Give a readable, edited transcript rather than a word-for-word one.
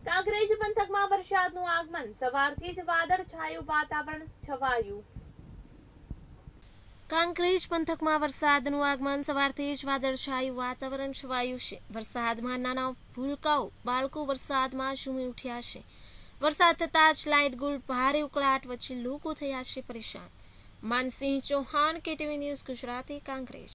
કાંકરેજ પંથકમાં વરસાદનું આગમન, સવારથી જ વાદળછાયું વાતાવરણ છવાયું. કાંકરેજ પંથકમાં વરસાદનું આગમન, સવારથી જ વાદળછાયું વાતાવરણ છવાયું છે. વરસાદમાં નાના ભૂલકાઓ બાળકો વરસાદમાં ઝૂમી ઉઠ્યા છે. વરસાદ થતાં જ લાઇટ ગુલ ભારે ઉકળાટ વચ્ચે લોકો થયા છે પરેશાન. Mansinh Chauhan, KTV news Gujarati, Kankrej.